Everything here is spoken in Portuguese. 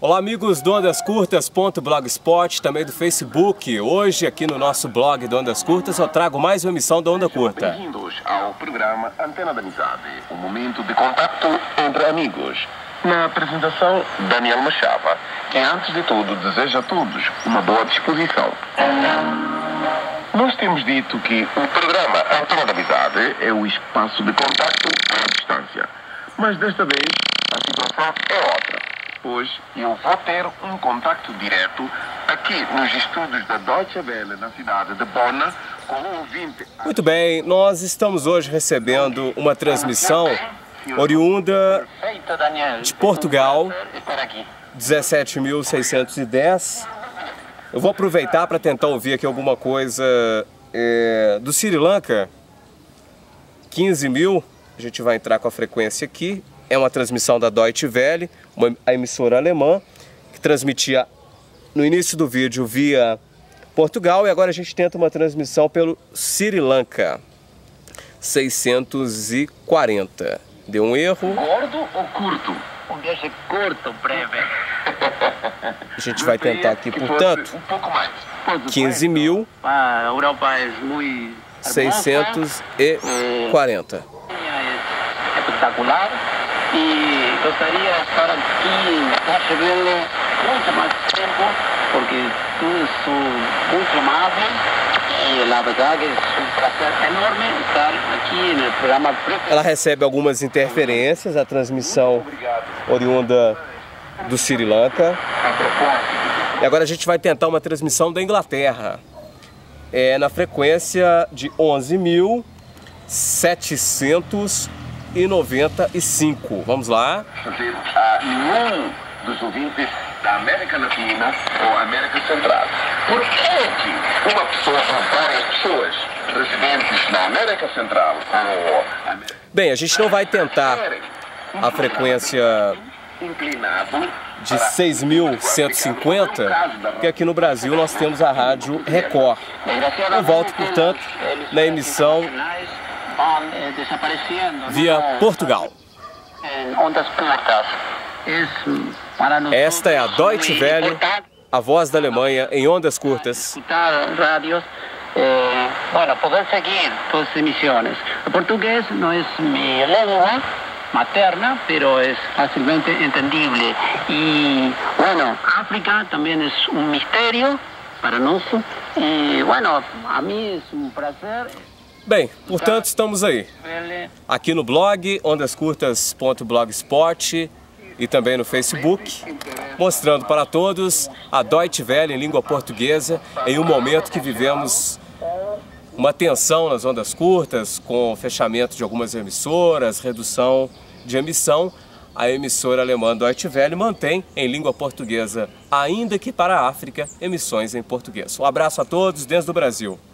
Olá amigos do ondascurtas.blogspot, também do Facebook. Hoje aqui no nosso blog do Ondas Curtas eu trago mais uma emissão do Onda Curta. Bem-vindos ao programa Antena da Amizade, um momento de contato entre amigos. Na apresentação, Daniel Machava, que antes de tudo deseja a todos uma boa disposição. Nós temos dito que o programa Antena da Amizade é o espaço de contacto à distância. Mas desta vez a situação é outra. Hoje eu vou ter um contacto direto aqui nos estúdios da Deutsche Welle, na cidade de Bonn, com um ouvinte. Muito bem, nós estamos hoje recebendo uma transmissão oriunda de Portugal, 17.610. Eu vou aproveitar para tentar ouvir aqui alguma coisa do Sri Lanka, 15.000. A gente vai entrar com a frequência aqui. É uma transmissão da Deutsche Welle, a emissora alemã, que transmitia no início do vídeo via Portugal, e agora a gente tenta uma transmissão pelo Sri Lanka, 640. Deu um erro. Gordo ou curto? Um viaje curto, breve. A gente vai tentar aqui, portanto, Um pouco mais. 15.640. A Europa é muito espetacular e gostaria de estar aqui na Deutsche Welle muito mais tempo, porque todos são muito amáveis e, na verdade, é um prazer enorme estar aqui no programa. Ela recebe algumas interferências, a transmissão oriunda do Sri Lanka. E agora a gente vai tentar uma transmissão da Inglaterra, na frequência de 11.795. Vamos lá. Fazer a nenhum dos ouvintes da América Latina ou América Central. Por que uma pessoa ou várias pessoas residentes na América Central ou América... Bem, a gente não vai tentar a frequência inclinado de 6.150, porque aqui no Brasil nós temos a Rádio Record. Eu volto, portanto, na emissão via Portugal. Ondas curtas. Esta é a Deutsche Welle, a voz da Alemanha em ondas curtas. Escutar rádios, bueno, poder seguir todas as emissões. O português não é minha língua materna, pero es fácilmente entendible. Y bueno, África también es un misterio para nós. Y bueno, a mim é um prazer. Bem, portanto, estamos aí, aqui no blog ondascurtas.blogspot e também no Facebook, mostrando para todos a Deutsche Welle em língua portuguesa em um momento que vivemos uma tensão nas ondas curtas, com fechamento de algumas emissoras, redução de emissão. A emissora alemã Deutsche Welle mantém em língua portuguesa, ainda que para a África, emissões em português. Um abraço a todos desde o Brasil.